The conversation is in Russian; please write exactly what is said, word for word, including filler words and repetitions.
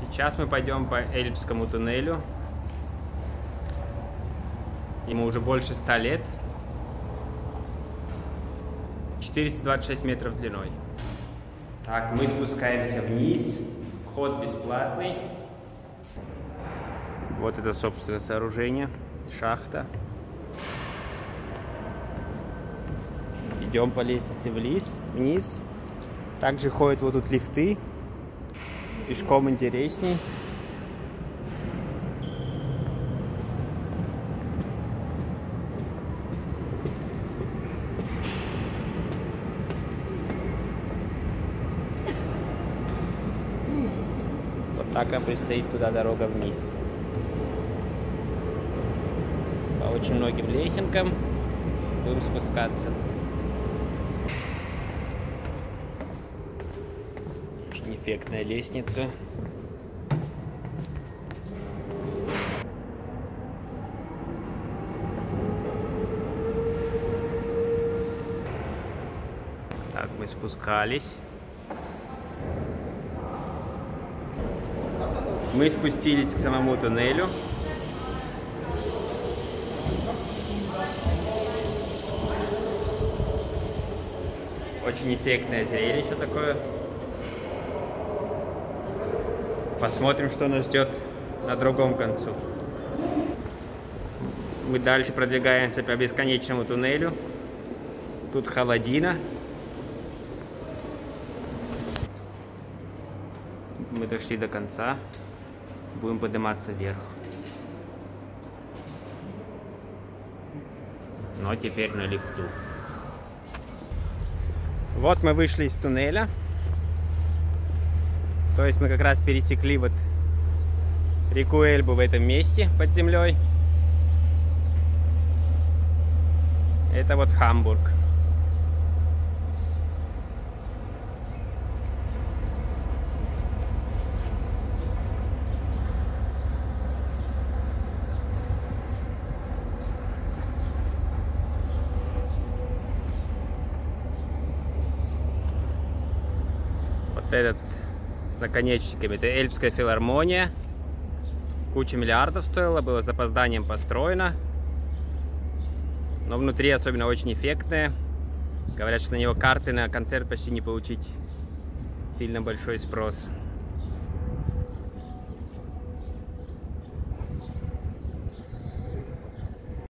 Сейчас мы пойдем по Эльбскому туннелю. Ему уже больше ста лет. четыреста двадцать шесть метров длиной. Так, мы спускаемся вниз. Вход бесплатный. Вот это, собственно, сооружение. Шахта. Идем по лестнице вниз. вниз. Также ходят вот тут лифты. Пешком интересней. Вот так и предстоит туда дорога вниз. По очень многим лесенкам будем спускаться. Очень эффектная лестница. Так, мы спускались. Мы спустились к самому туннелю. Очень эффектное зрелище такое. Посмотрим, что нас ждет на другом концу. Мы дальше продвигаемся по бесконечному туннелю. Тут холодина. Мы дошли до конца. Будем подниматься вверх. Но теперь на лифту. Вот мы вышли из туннеля. То есть мы как раз пересекли вот реку Эльбу в этом месте под землей. Это вот Хамбург. Вот этот с наконечниками, это Эльбская филармония. Куча миллиардов стоило, было с запозданием построено. Но внутри особенно очень эффектное. Говорят, что на него карты на концерт почти не получить. Сильно большой спрос.